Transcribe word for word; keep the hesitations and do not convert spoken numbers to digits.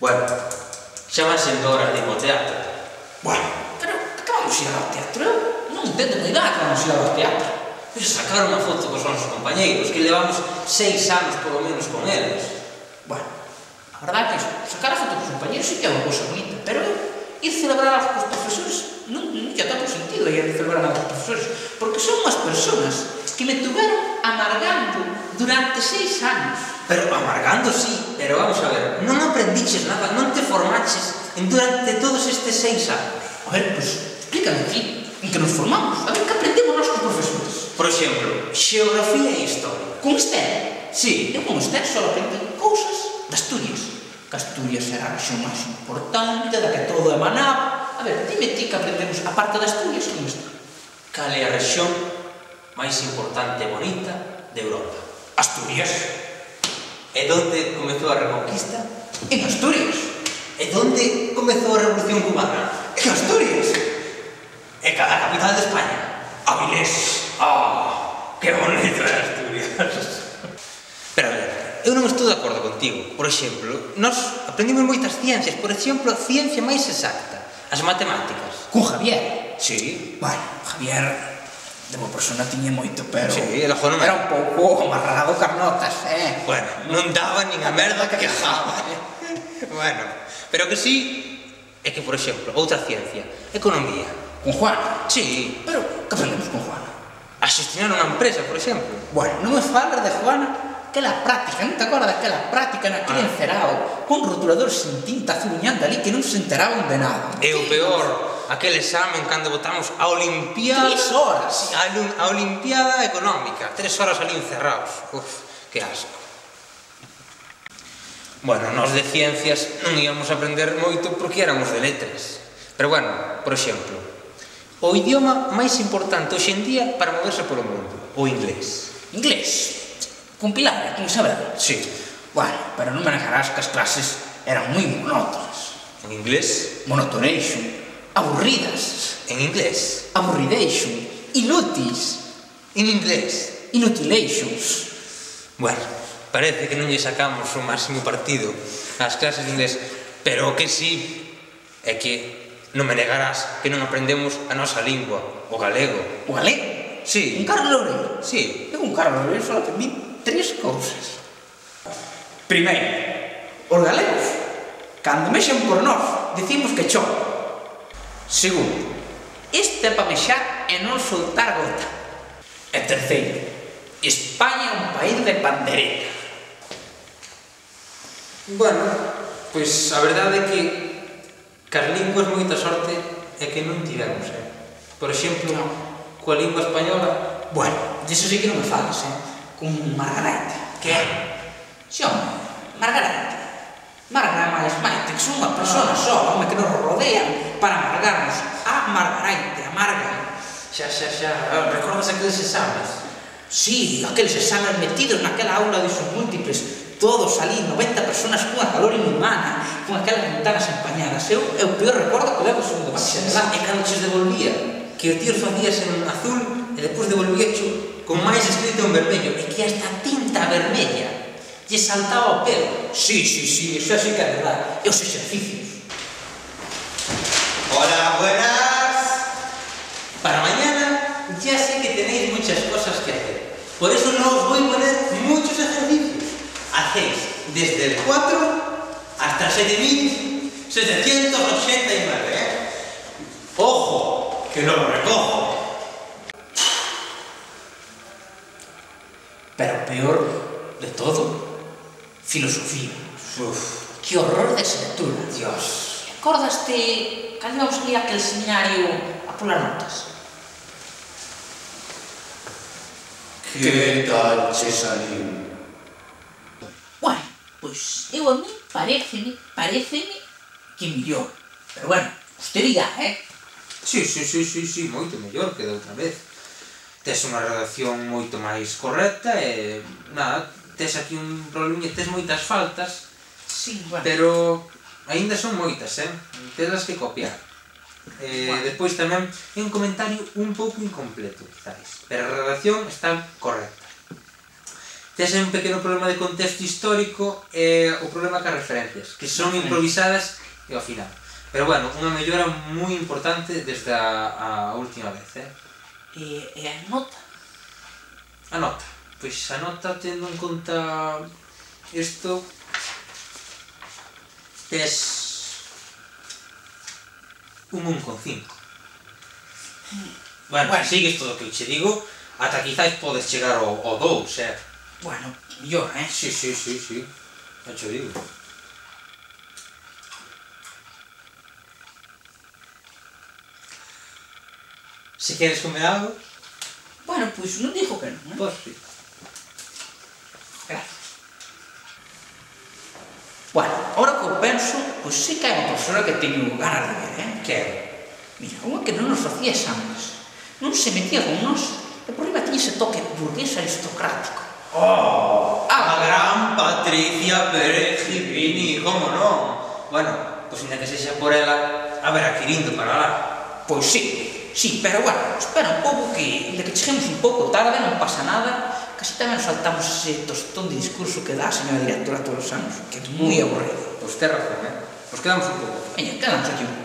Bueno, xa van sendo horas de ir ao teatro. Bueno, pero que vamos ir ao teatro? Eu non entendo moi nada que vamos ir ao teatro. Pois sacar unha foto cos nosos compañeiros, que levamos seis anos polo menos con eles. Bueno, a verdade é que sacar a foto cos compañeros sí que é unha cousa bonita, pero ir celebrar algo cos profesores non, non lle tanto sentido ir celebrar algo cos profesores, porque son unhas personas que me tuveron amargando durante seis anos. Pero amargando sí, pero vamos a ver, non aprendiches nada, non te formaches en durante todos estes seis anos. A ver, pois, explícame aquí, en que nos formamos, a ver que aprendemos nós cos profesores. Por exemplo, xeografía e historia. Con Esther? Sí. Eu con Esther só aprendo cousas de Asturias. Que Asturias era a rexión máis importante, da que todo emanaba. A ver, dime ti que aprendemos a parte de Asturias con Esther. Cal é a rexión máis importante e bonita de Europa? Asturias. E onde comezou a Reconquista? En Asturias. E onde comezou a Revolución Cubana? En Asturias. E cada capital de España? Avilés. Ah, que bonito é Asturias. Pero a ver, eu non estou de acordo contigo. Por exemplo, nós aprendimos moitas ciencias. Por exemplo, a ciencia máis exacta, as matemáticas. Con Javier. Sí. Bueno, Javier de boa persona tiña moito, pero... Sí, el ojo non... Era un pouco amarrado carnotas, eh? Bueno, non daba nin a merda que quejaba, eh? Bueno, pero que sí é que, por exemplo, outra ciencia, economía. Con Juana? Sí. Pero, que aprendemos con Juana? A xestionar unha empresa, por exemplo. Bueno, non me falas de Juana, aquela práctica, non te acordas daquela práctica naquele ah. encerado, con rotulador sin tinta azuñando ali que non se enteraban de nada. E o peor, aquel examen cando votamos a Olimpiada... Tres horas! A, a Olimpiada Económica, tres horas ali encerrados. Uf, que asco. Bueno, nós de ciencias non íamos a aprender moito porque éramos de letras. Pero bueno, por exemplo, o idioma máis importante hoxe en día para moverse polo mundo, o inglés. Inglés? Con Pilar, con Isabel? Sí. Bueno, pero non me negarás que as clases eran moi monótonas. En inglés? Monotonation. Aburridas. En inglés? Aburridation. Inútis. En inglés? Inutilations. Bueno, parece que non lle sacamos o máximo partido ás clases de inglés, pero o que sí é que non me negarás que non aprendemos a nosa lingua, o galego. O galego? Sí. Un Carlos Loureiro? Sí. Eu un Carlos Loureiro só aprendí tres cousas. Primeiro, os galegos, cando mexen por nós, dicimos que chon. Segundo, este é para mexar e non soltar gota. E terceiro, España é un país de pandereta. Bueno, pois a verdade é que cas linguas moita sorte é que non tivemos, eh? Por exemplo, no. coa lingua española... Bueno, diso sí que non me falas, eh? Con Margarete. Que é? Xo, Margarete. Marga máis Maite, que son unha persona só, home, que nos rodean para amargarnos. A Margarete, amarga. Xa, xa, xa, recordas aqueles exames? Sí, aqueles exames metidos naquela aula de sus múltiples, todos ali, noventa personas cunha calor inhumana, con aquelas ventanas empañadas. Eu, é o peor recordo que levo segundo bacharelato. E cando ches devolvía, que o tío facías en azul e depois devolvía con máis escrito en vermello, e que hasta tinta vermella lle saltaba o pelo. Sí, sí, sí, eso sí que é verdade. E os exercicios. Hola, buenas. Para mañana ya sé que tenéis muchas cosas que hacer. Por eso no os voy a poner muchos ejercicios. Hacéis desde el cuatro hasta siete mil setecientos ochenta y nueve, ¿eh? ¡Ojo! Que lo recojo. Pero peor de todo, filosofía. Uf. Que horror de asignatura. Dios. Acordaste cando íbamos a ir aquel seminario a polas notas? Que tal che saliu? Bueno, pois eu a mí pareceme, pareceme que millor. Pero bueno, usted dirá, eh? Sí, sí, sí, sí, sí, moito mellor que da outra vez. Tes unha redacción moito máis correcta e, nada, tes aquí un problema, tes moitas faltas, sí, bueno. Pero aínda son moitas, eh? Tedas que copiar. Eh, bueno. Despois tamén é un comentario un pouco incompleto, quizáis, pero a redacción está correcta. tes un pequeno problema de contexto histórico e o problema cas referencias, que son improvisadas e ao final. Pero bueno, unha mellora moi importante desde a, a última vez, eh? E, e a nota? A nota. Pois a nota, tendo en conta isto, tes un un con cinco. Bueno, bueno, sigues todo o que che digo, ata quizás podes chegar ao, ao dous, eh? Bueno, mellor, eh? Sí, sí, sí, sí. Non che digo. Se queres comer algo? Bueno, pois non digo que non, eh? Pois sí. Gracias. Bueno, ahora que eu penso, pois sí que hai unha profesora que teño ganas de ver, eh? Que é? Mira, unha que non nos facía exames, non se metía con nós, e por riba tiña ese toque burgués aristocrático. Oh, a gran Patricia Pérez Gibini, como non? Bueno, pois ainda que sexa por ela, a ver, adquirindo para lá. Pois sí, sí, pero bueno, espera un pouco que, de que cheguemos un pouco tarde, non pasa nada, casi tamén saltamos ese tostón de discurso que dá a señora directora todos os anos, que é moi aburrido. Pois ten razón, eh? Pois quedamos un pouco. Veña, quedamos aquí un pouco.